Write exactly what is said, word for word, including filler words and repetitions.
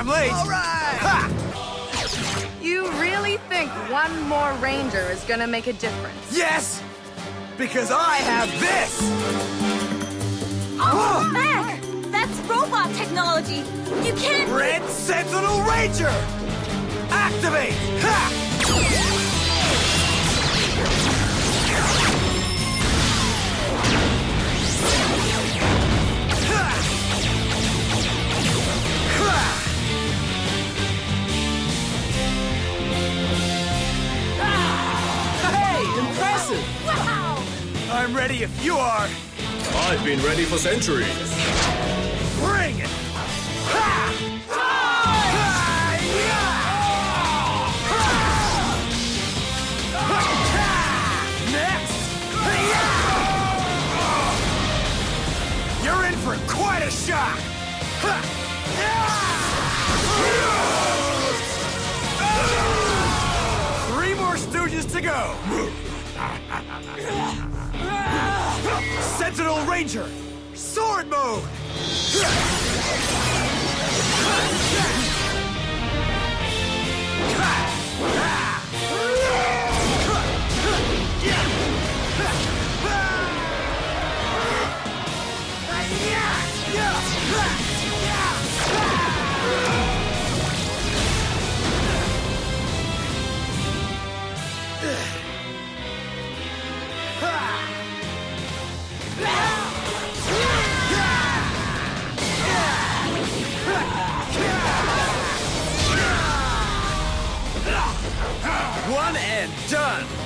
I'm late. All right. Ha! You really think one more ranger is gonna make a difference? Yes, because I have this. Oh, Mac! That's robot technology! You can't... Red Sentinel Ranger! Activate! Ha! Hey, impressive! Wow! I'm ready if you are. I've been ready for centuries. Bring it! Ha! Ha! Yeah! Ha! Next! You're in for quite a shock! Ha! Three more Stooges to go! Sentinel Ranger! Sword mode! One and done!